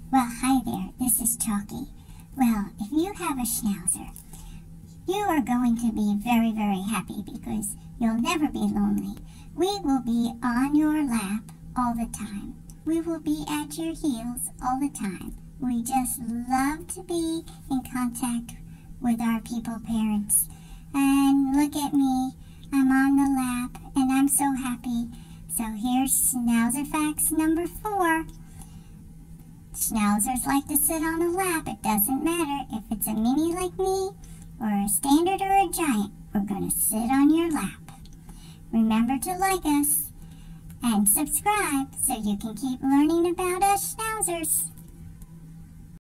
Well, hi there, this is Chalky. Well, if you have a Schnauzer, you are going to be very, very happy because you'll never be lonely. We will be on your lap all the time. We will be at your heels all the time. We just love to be in contact with our people parents. And look at me, I'm on the lap and I'm so happy. So here's Schnauzer Facts number 4. Schnauzers like to sit on a lap. It doesn't matter if it's a mini like me or a standard or a giant. We're going to sit on your lap. Remember to like us and subscribe so you can keep learning about us Schnauzers.